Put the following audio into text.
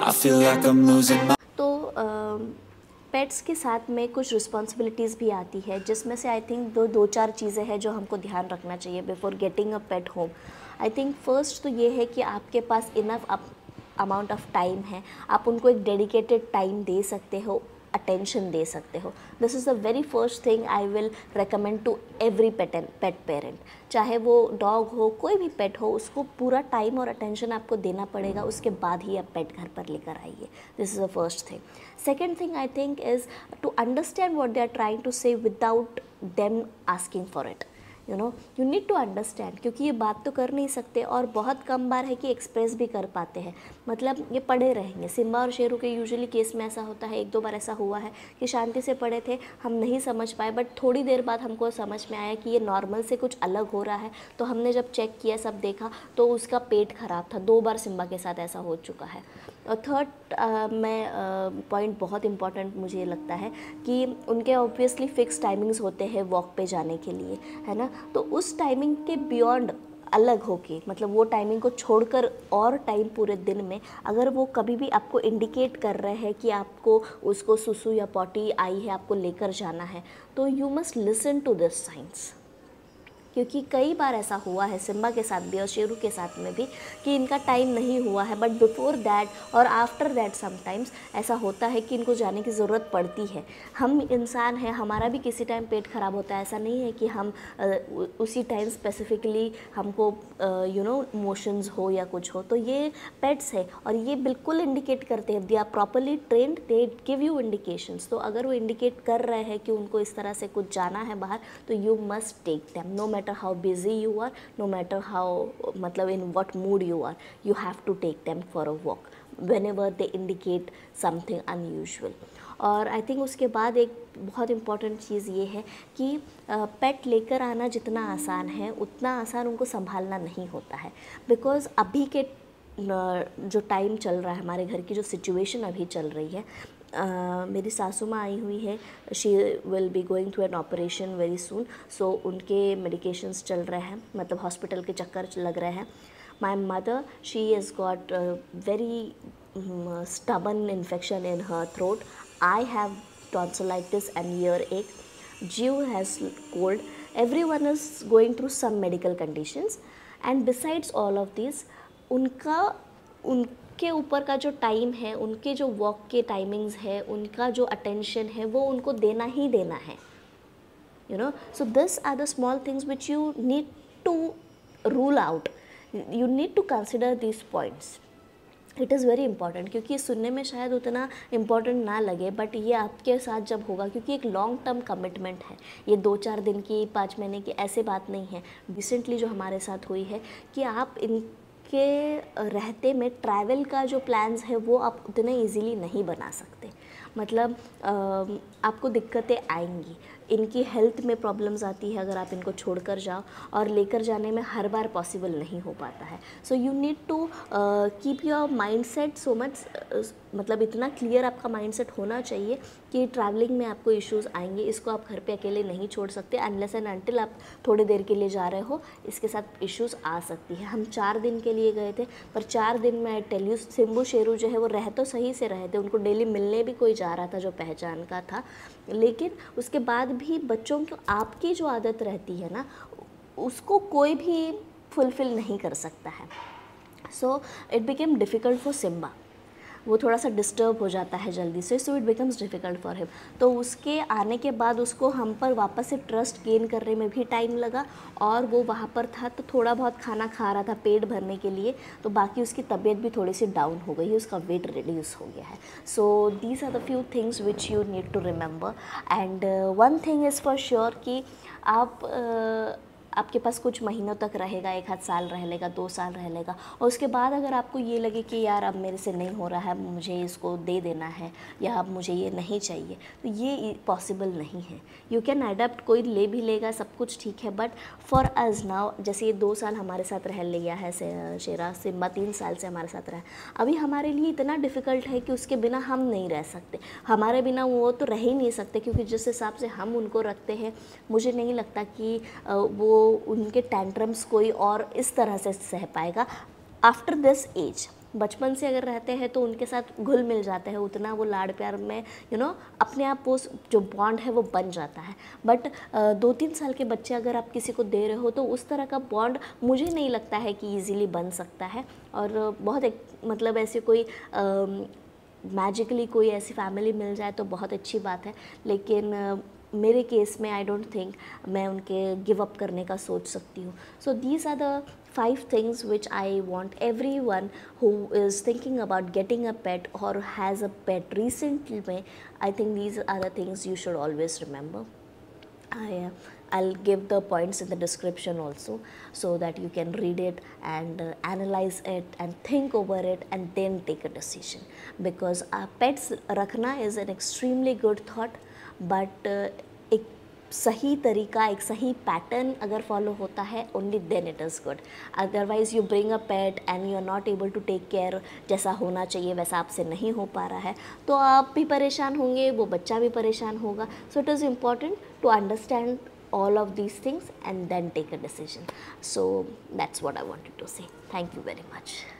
I feel like I'm losing my तो pets के साथ में कुछ रिस्पॉन्सिबिलिटीज़ भी आती है, जिसमें से आई थिंक दो चार चीज़ें हैं जो हमको ध्यान रखना चाहिए before getting a pet home. I think first तो ये है कि आपके पास इनफ अमाउंट ऑफ टाइम है, आप उनको एक डेडिकेटेड टाइम दे सकते हो, अटेंशन दे सकते हो। This is the very first thing I will recommend to every pet parent, चाहे वो डॉग हो, कोई भी पेट हो, उसको पूरा टाइम और अटेंशन आपको देना पड़ेगा, उसके बाद ही आप पेट घर पर लेकर आइए। This is the first thing. Second thing I think is to understand what they are trying to say without them asking for it. You need to understand, क्योंकि ये बात तो कर नहीं सकते और बहुत कम बार है कि एक्सप्रेस भी कर पाते हैं, मतलब ये पड़े रहेंगे। सिम्बा और शेरू के यूजुअली केस में ऐसा होता है, एक दो बार ऐसा हुआ है कि शांति से पड़े थे, हम नहीं समझ पाए, बट थोड़ी देर बाद हमको समझ में आया कि ये नॉर्मल से कुछ अलग हो रहा है। तो हमने जब चेक किया, सब देखा, तो उसका पेट ख़राब था। 2 बार सिम्बा के साथ ऐसा हो चुका है। और थर्ड पॉइंट बहुत इंपॉर्टेंट मुझे लगता है कि उनके ऑब्वियसली फ़िक्स टाइमिंग्स होते हैं वॉक पे जाने के लिए, है ना। तो उस टाइमिंग के बियॉन्ड अलग होके, मतलब वो टाइमिंग को छोड़कर और टाइम पूरे दिन में अगर वो कभी भी आपको इंडिकेट कर रहे हैं कि आपको उसको सुसु या पॉटी आई है, आपको लेकर जाना है, तो you must listen to this science. क्योंकि कई बार ऐसा हुआ है सिम्बा के साथ भी और शेरू के साथ में भी कि इनका टाइम नहीं हुआ है, बट बिफोर दैट और आफ्टर दैट समटाइम्स ऐसा होता है कि इनको जाने की ज़रूरत पड़ती है। हम इंसान हैं, हमारा भी किसी टाइम पेट ख़राब होता है, ऐसा नहीं है कि हम उसी टाइम स्पेसिफिकली हमको मोशंस हो या कुछ हो। तो ये पेट्स है और ये बिल्कुल इंडिकेट करते हैं, they are properly trained, they give you indications. तो अगर वो इंडिकेट कर रहे हैं कि उनको इस तरह से कुछ जाना है बाहर, तो you must take them, no matter how busy you are, no matter how मतलब in what mood you are, you have to take them for a walk whenever they indicate something unusual। और I think उसके बाद एक बहुत important चीज़ ये है कि पेट लेकर आना जितना आसान है उतना आसान उनको संभालना नहीं होता है। बिकॉज़ अभी के जो टाइम चल रहा है, हमारे घर की जो सिचुएशन अभी चल रही है, मेरी सासू माँ आई हुई है, she will be going to an operation very soon. So उनके मेडिकेशंस चल रहे हैं, मतलब हॉस्पिटल के चक्कर लग रहे हैं। My mother, she has got very stubborn infection in her throat. I have tonsillitis and earache. Jiu has cold. Everyone is going through some medical conditions, and besides all of these, उनके ऊपर का जो time है, उनके जो walk के timings है, उनका जो अटेंशन है, वो उनको देना ही देना है। So these are the small things which you need to rule out. You need to consider these points. It is very important, क्योंकि सुनने में शायद उतना इम्पॉर्टेंट ना लगे, बट ये आपके साथ जब होगा, क्योंकि एक लॉन्ग टर्म कमिटमेंट है, ये 2-4 दिन की, 5 महीने की ऐसे बात नहीं है। रिसेंटली जो हमारे साथ हुई है कि आप इनके रहते में ट्रैवल का जो प्लान्स है वो आप उतने इजीली नहीं बना सकते। मतलब आपको दिक्कतें आएंगी, इनकी हेल्थ में प्रॉब्लम्स आती है अगर आप इनको छोड़कर जाओ, और लेकर जाने में हर बार पॉसिबल नहीं हो पाता है। So you need to keep your mindset so much, मतलब इतना क्लियर आपका माइंडसेट होना चाहिए कि ट्रैवलिंग में आपको इश्यूज़ आएंगे, इसको आप घर पे अकेले नहीं छोड़ सकते अनलेस एंड अनटिल आप थोड़ी देर के लिए जा रहे हो, इसके साथ इश्यूज़ आ सकती है। हम 4 दिन के लिए गए थे, पर 4 दिन में I tell you, Simbu Sheru जो है वो रह तो सही से रहे थे, उनको डेली मिलने भी कोई जा रहा था जो पहचान का था, लेकिन उसके बाद भी बच्चों को आपकी जो आदत रहती है ना, उसको कोई भी फुलफ़िल नहीं कर सकता है। So it became difficult for Simba, वो थोड़ा सा डिस्टर्ब हो जाता है जल्दी से, so it becomes difficult for him. तो उसके आने के बाद उसको हम पर वापस से ट्रस्ट गेन करने में भी टाइम लगा, और वो वहाँ पर था तो थोड़ा बहुत खाना खा रहा था पेट भरने के लिए, तो बाकी उसकी तबीयत भी थोड़ी सी डाउन हो गई है, उसका वेट रिड्यूस हो गया है। So these are the few things which you need to remember. And one thing is for sure कि आपके पास कुछ महीनों तक रहेगा, 1 आध साल रह लेगा, 2 साल रह लेगा, और उसके बाद अगर आपको ये लगे कि यार अब मेरे से नहीं हो रहा है, मुझे इसको दे देना है, या अब मुझे ये नहीं चाहिए, तो ये पॉसिबल नहीं है। यू कैन अडेप्ट, कोई ले भी लेगा, सब कुछ ठीक है, बट फॉर अस नाउ, जैसे ये 2 साल हमारे साथ रह लिया है शेरा, सिम्बा 3 साल से हमारे साथ रहा, अभी हमारे लिए इतना डिफ़िकल्ट है कि उसके बिना हम नहीं रह सकते, हमारे बिना वो तो रह ही नहीं सकते, क्योंकि जिस हिसाब से हम उनको रखते हैं, मुझे नहीं लगता कि उनके टैंट्रम्स कोई और इस तरह से सह पाएगा आफ्टर दिस एज। बचपन से अगर रहते हैं तो उनके साथ घुल मिल जाते हैं, उतना वो लाड़ प्यार में अपने आप वो जो बॉन्ड है वो बन जाता है। बट 2-3 साल के बच्चे अगर आप किसी को दे रहे हो तो उस तरह का बॉन्ड मुझे नहीं लगता है कि ईज़िली बन सकता है। और बहुत एक मतलब ऐसे कोई मैजिकली कोई ऐसी फैमिली मिल जाए तो बहुत अच्छी बात है, लेकिन मेरे केस में आई डोंट थिंक मैं उनके गिव अप करने का सोच सकती हूँ। So these are the 5 things which I want everyone who is thinking about getting a pet or has a pet recently. I think these are the things you should always remember. I'll give the points in the description also, so that you can read it and analyze it and think over it and then take a decision. Because pets रखना is an extremely good thought, but एक सही तरीका, एक सही pattern अगर follow होता है only then it is good. Otherwise you bring a pet and you are not able to take care, जैसा होना चाहिए वैसा आपसे नहीं हो पा रहा है, तो आप भी परेशान होंगे, वो बच्चा भी परेशान होगा। So it is important to understand all of these things and then take a decision. So that's what I wanted to say. Thank you very much.